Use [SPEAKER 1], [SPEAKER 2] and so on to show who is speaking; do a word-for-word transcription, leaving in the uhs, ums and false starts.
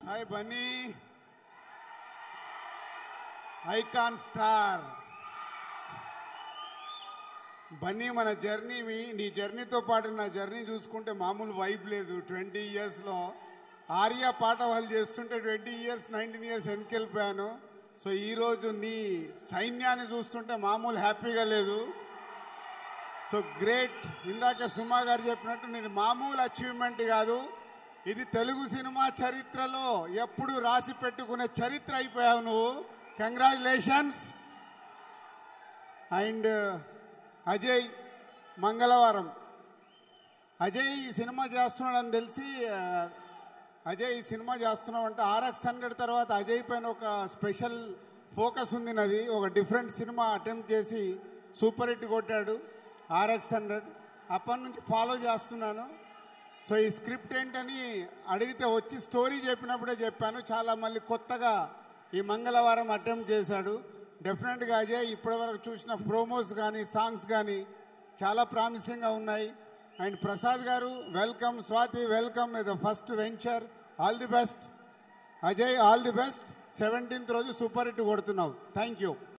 [SPEAKER 1] Hi Bunny, icon star Bunny. మన journey మీ నీ జర్నీతో పాటు నా జర్నీ చూసుకుంటే మామూలు వైబ్ లేదు. ట్వంటీ ఇయర్స్లో ఆర్య పాట వాళ్ళు చేస్తుంటే ట్వంటీ ఇయర్స్ నైన్టీన్ ఇయర్స్ వెనకెళ్ళిపోయాను. సో ఈరోజు నీ సైన్యాన్ని చూస్తుంటే మామూలు హ్యాపీగా లేదు. So great. ఇందాక సుమా గారు చెప్పినట్టు నీది మామూలు అచీవ్మెంట్ కాదు, ఇది తెలుగు సినిమా చరిత్రలో ఎప్పుడు రాసి పెట్టుకునే చరిత్ర అయిపోయావు నువ్వు. కంగ్రాచులేషన్స్. అండ్ అజయ్, మంగళవారం. అజయ్ ఈ సినిమా చేస్తున్నాడని తెలిసి, అజయ్ ఈ సినిమా చేస్తున్నావు అంటే ఆర్ఎక్స్ హండ్రెడ్ తర్వాత అజయ్ పైన ఒక స్పెషల్ ఫోకస్ ఉంది. నాది ఒక డిఫరెంట్ సినిమా అటెంప్ట్ చేసి సూపర్ హిట్ కొట్టాడు ఆర్ఎక్స్ హండ్రెడ్. అప్పటి నుంచి ఫాలో చేస్తున్నాను. సో ఈ స్క్రిప్ట్ ఏంటని అడిగితే వచ్చి స్టోరీ చెప్పినప్పుడే చెప్పాను. చాలా మళ్ళీ కొత్తగా ఈ మంగళవారం అటెంప్ట్ చేశాడు. డెఫినెట్గా అజయ్ ఇప్పటివరకు చూసిన ప్రోమోస్ కానీ సాంగ్స్ కానీ చాలా ప్రామిసింగ్గా ఉన్నాయి. And Prasad garu welcome, Swathi welcome, the first venture. All the best Ajay, all the best. Seventeenth రోజు సూపర్ హిట్ కొడుతున్నావు. Thank you.